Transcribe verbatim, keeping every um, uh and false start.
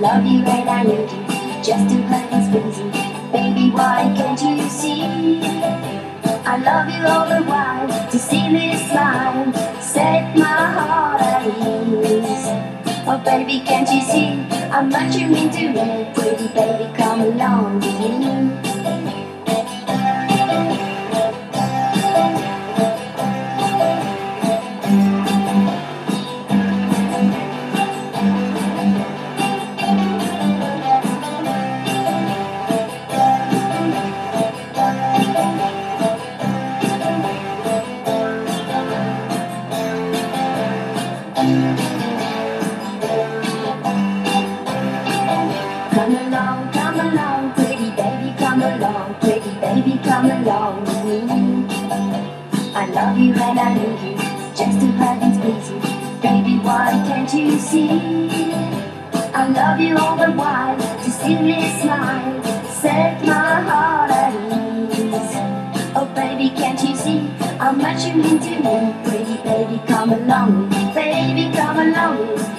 love you and I need you, just to have this busy. Baby, why can't you see? I love you all the while, to see this smile set my heart at ease. Oh baby, can't you see how much you mean to me? Pretty baby, come along with me. Come along, come along, pretty baby, come along, pretty baby, come along with me. I love you and I need you, just to have this busy. Baby, why can't you see? I love you all the while, to see me smile set my heart at ease. Oh baby, can't you see how much you mean to me? Pretty baby, come along with me. Baby, come along with me.